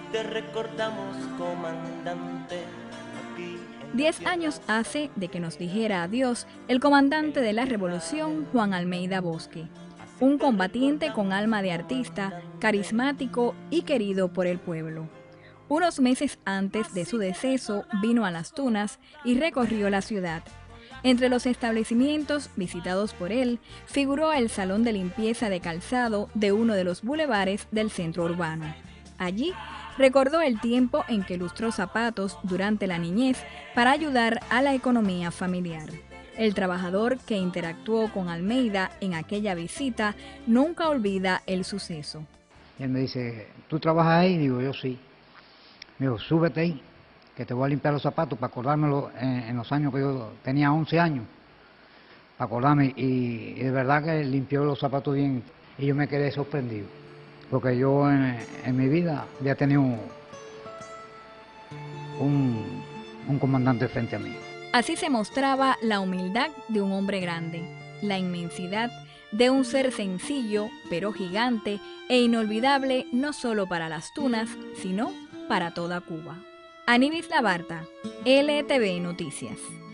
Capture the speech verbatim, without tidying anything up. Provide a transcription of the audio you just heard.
te recordamos, comandante. Diez años hace de que nos dijera adiós el comandante de la Revolución, Juan Almeida Bosque, un combatiente con alma de artista, carismático y querido por el pueblo. Unos meses antes de su deceso vino a Las Tunas y recorrió la ciudad. Entre los establecimientos visitados por él figuró el salón de limpieza de calzado de uno de los bulevares del centro urbano. Allí recordó el tiempo en que lustró zapatos durante la niñez para ayudar a la economía familiar. El trabajador que interactuó con Almeida en aquella visita nunca olvida el suceso. Y él me dice, ¿tú trabajas ahí? Digo, yo sí. Me dijo, súbete ahí, que te voy a limpiar los zapatos para acordármelo en, en los años que yo tenía once años. Para acordarme, y, y de verdad que limpió los zapatos bien. Y yo me quedé sorprendido, porque yo en, en mi vida había tenido un, un, un comandante frente a mí. Así se mostraba la humildad de un hombre grande, la inmensidad de un ser sencillo, pero gigante e inolvidable no solo para Las Tunas, sino para toda Cuba. Aníbis Labarta, L T V Noticias.